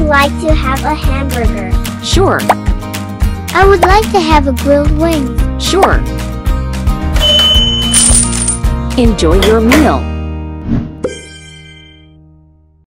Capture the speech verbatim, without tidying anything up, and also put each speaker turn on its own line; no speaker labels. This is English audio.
like to have a hamburger?
Sure.
I would like to have a grilled wing.
Sure. Enjoy your meal.